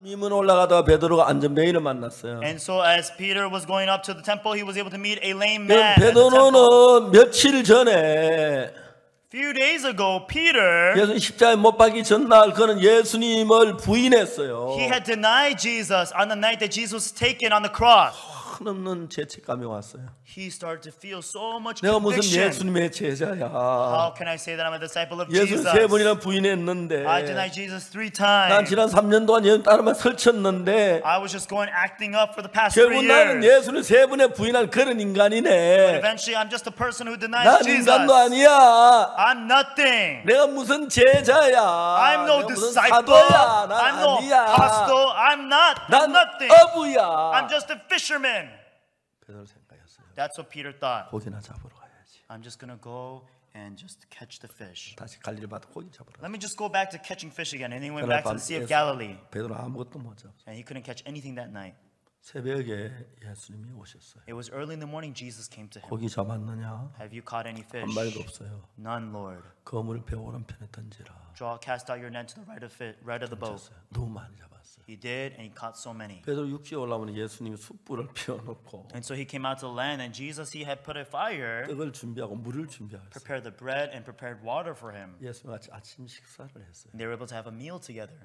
임은 올라가다가 베드로가 안전뱅이를 만났어요. And so as Peter was going up to the temple, he was able to meet a lame man at the temple. 베드로는 며칠 전에 Few days ago, Peter, 예수님 십자가에 못 박기 전날 그는 예수님을 부인했어요. he had denied Jesus on the night that Jesus was taken on the cross. 한없는 죄책감이 왔어요. He started to feel so much 내가 무슨 conviction. 예수님의 제자야. How can I say that I'm a disciple of 예수 Jesus? 세 번이나 부인했는데 I denied Jesus 3 난 times. 지난 3년 동안 예수님 따르만 설쳤는데 I was just going acting up for the past 3 결국 나는 years. 예수를 세 번에 부인한 그런 But 인간이네. eventually, I'm just a person who denies 난 Jesus. 인간도 아니야. I'm nothing. 내가 무슨 제자야. I'm no 내가 무슨 disciple. 사도야. 난 I'm no 아니야. apostle. I'm not. 난 I'm nothing. 어부야. I'm just a fisherman. 베드로 생각했어요. That's what Peter thought. 고기나 잡으러 가야지. I'm just gonna go and just catch the fish. 다시 갈릴리 바다 고기 잡으러. Let me just go back to catching fish again. And he went 그날 back 밤 to the Sea of Galilee. 베드로 아무것도 못 잡았어요. And he couldn't catch anything that night. 새벽에 예수님이 오셨어요. It was early in the morning Jesus came to him. 고기 잡았느냐? Have you caught any fish? 한 마리도 없어요. None, Lord. 그물을 배 오른편에 던지라. Cast out your net to the right of the boat. 던졌어요. 너무 많이 잡았어요. He did, and he caught so many. 베드로 육지에 올라오면 예수님이 숯불을 피워놓고 And so he came out to land, and Jesus, he had put a fire, 떡을 준비하고 물을 준비하셨어요. prepared the bread, and prepared water for him. 예수님 같이 아침 식사를 했어요. And they were able to have a meal together.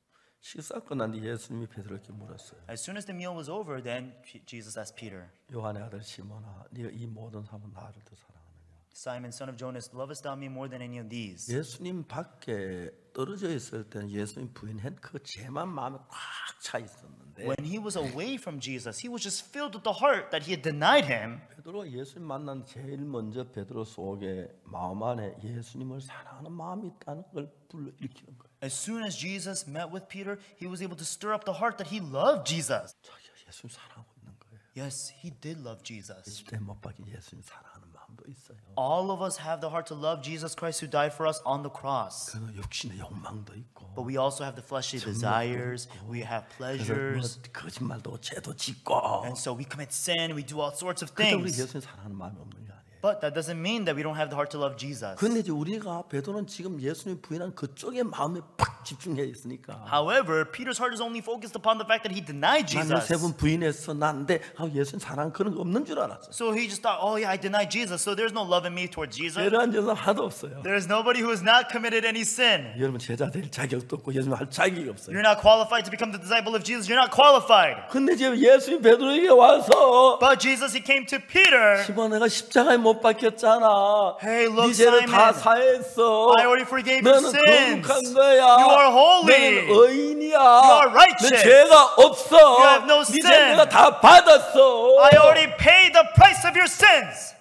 식사 끝난 뒤 예수님이 베드로에게 물었어요. As soon as the meal was over, then Jesus asked Peter, 요한의 아들 시몬아, 네가 이 모든 사람은 나를 더 사랑하느냐? Simon, son of Jonas, lovest thou me more than any of these? 예수님 밖에 떨어져 있을 때는 예수님 부인한 그 죄만 마음에 꽉 차 있었는데 When he was away from Jesus, he was just filled with the heart that he had denied him. 베드로가 예수님 만난 제일 먼저 베드로 속에 마음 안에 예수님을 사랑하는 마음이 있다는 걸 불러일으키는 거예요. As soon as Jesus met with Peter, he was able to stir up the heart that he loved Jesus. 자기가 예수님 사랑하고 있는 거예요. Yes, he did love Jesus. 십자가에 못 박힌 예수님 사랑하는 마음도 있어요. All of us have the heart to love Jesus Christ who died for us on the cross. 그는 욕심의 욕망도 있고 But we also have the fleshly desires, we have pleasures, 거짓말도 죄도 짓고 and so we commit sin, we do all sorts of 그런데 우리 things. 예수님 사랑하는 마음이 없는 게 아니에요. But that doesn't mean that we don't have the heart to love Jesus. 근데 이제 우리가 베드로는 지금 예수님 부인한 그쪽에 마음에 팍 집중해 있으니까 However, Peter's heart is only focused upon the fact that he denied 나는 세 Jesus. 번 부인했어 난데 예수님 사랑 그런 거 없는 줄 알았어. So he just thought, oh yeah, I denied Jesus, so there's no love in me towards Jesus. 죄를 한 자는 하나도 없어요. There's nobody who has not committed any sin. 여러분 제자 될 자격도 없고 예수님 할 자격이 없어요. You're not qualified to become the disciple of Jesus. You're not qualified. 근데 지금 예수님 베드로에게 와서 But Jesus, he came to Peter. 시몬 내가 십자가에 못 박혔잖아. Hey, look, 네 죄를 다 Simon. 사했어. I already forgave your 너는 sins. 거룩한 거야. You are holy. 너는 의인이야. are righteous. 너 죄가 없어. You have no 네 죄 sin. 내가 다 받았어. I already paid the price of your sins.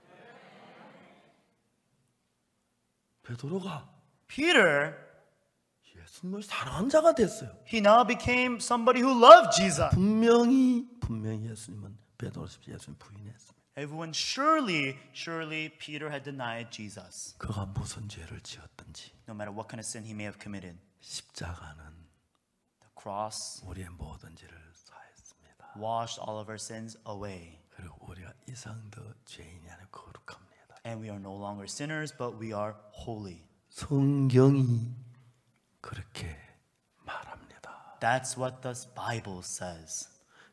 베드로가 Peter, 예수님을 사랑한 자가 됐어요. he now became somebody who loved Jesus. 분명히 예수님은 베드로 예수님 부인했습니다. Everyone surely Peter had denied Jesus. 그가 무슨 죄를 지었든지 No matter what kind of sin he may have committed. 십자가는 The cross 우리의 모든 죄를 사했습니다. washed all of our sins away. 그리고 우리가 이상 더 죄인이 아니라 거룩합니다. And we are no longer sinners, but we are holy. 성경이 그렇게 말합니다. That's what the Bible says.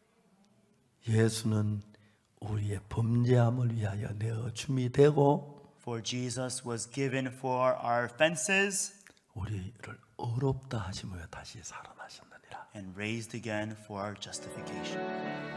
예수는 우리의 범죄함을 위하여 내어 줌이 되고 For Jesus was given for our offenses 우리를 의롭다 하심으로 다시 살아나셨느니라. and raised again for our justification.